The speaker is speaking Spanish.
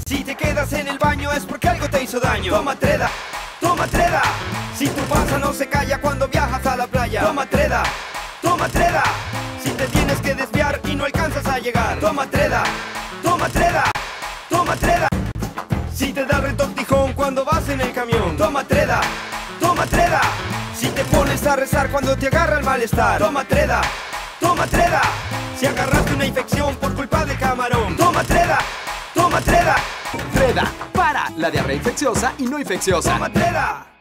Si te quedas en el baño es porque algo te hizo daño. Toma Treda, toma Treda. Si tu panza no se calla cuando viajas a la playa. Toma Treda, toma Treda. Si te tienes que desviar y no alcanzas a llegar. Toma Treda, toma Treda, toma Treda. Si te da retortijón cuando vas en el camión. Toma Treda, toma Treda. Si te pones a rezar cuando te agarra el malestar. Toma Treda, toma Treda. Si agarraste una infección por culpa del camarón. Toma Treda, toma Treda. Treda, para la diarrea infecciosa y no infecciosa. Toma Treda.